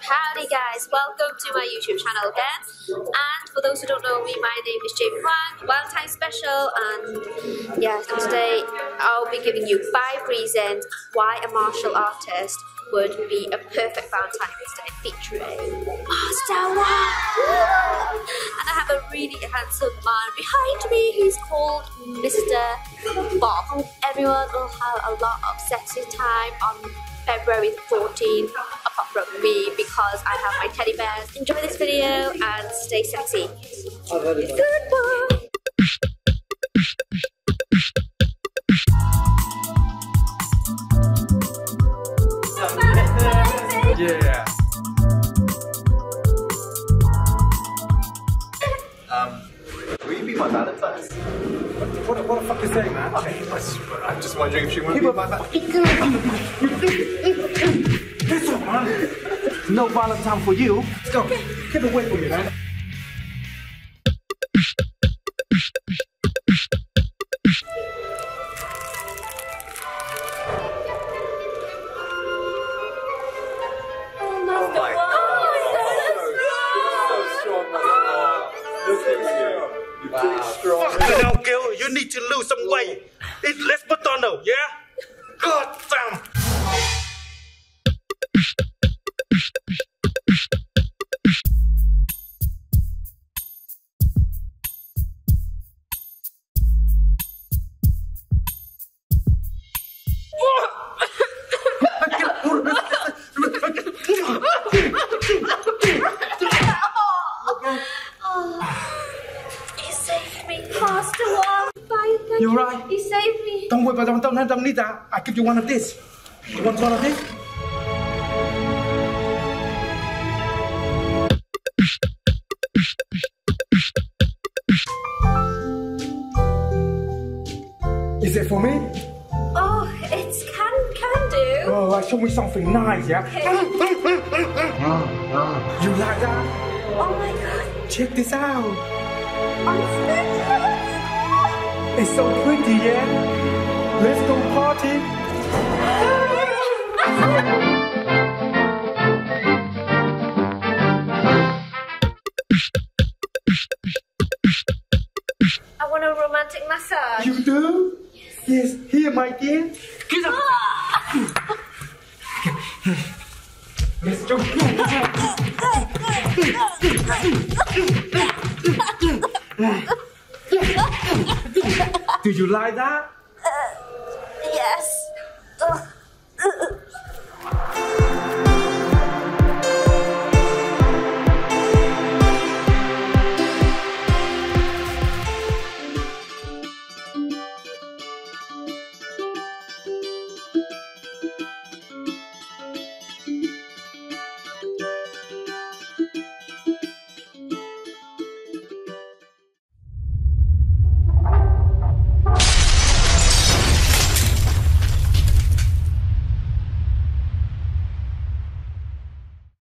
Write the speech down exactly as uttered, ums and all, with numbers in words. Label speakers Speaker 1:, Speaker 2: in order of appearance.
Speaker 1: Howdy guys, welcome to my YouTube channel again. And for those who don't know me, my name is Jamie Wang, Valentine's special, and yeah, today I'll be giving you five reasons why a martial artist would be a perfect Valentine's Day featuring Master Wong. And I have a really handsome man behind me. He's called Mister Bob. Everyone will have a lot of sexy time on February fourteenth, apart from me, because I have my teddy bears. Enjoy this video and stay sexy. Goodbye.
Speaker 2: Yeah. Um, will you be my Valentine's? What, what, what the fuck is saying, man? Okay, I just, I'm just wondering if she wants to be my Valentine's. This one, man. No Valentine for you. Let's go. Keep away from me, man.
Speaker 3: Fucking hell, Gil, you need to lose some weight. Eat less potato, yeah? God damn.
Speaker 1: Master Wong, bye, thank
Speaker 2: You're
Speaker 1: you.
Speaker 2: right.
Speaker 1: He saved me.
Speaker 2: Don't worry, but don't, don't, don't need that. I give you one of this. You want one of this? Is it for me?
Speaker 1: Oh, it's can can do.
Speaker 2: Oh, like, show me something nice, yeah?
Speaker 1: Okay.
Speaker 2: You like that?
Speaker 1: Oh my god.
Speaker 2: Check this out.
Speaker 1: I'm speechless.
Speaker 2: It's so pretty, yeah? Let's go party.
Speaker 1: I want a romantic massage.
Speaker 2: You do? Yes. Yes. Here, my dear. Get up. Let's go. Do you like that?
Speaker 1: Uh, yes.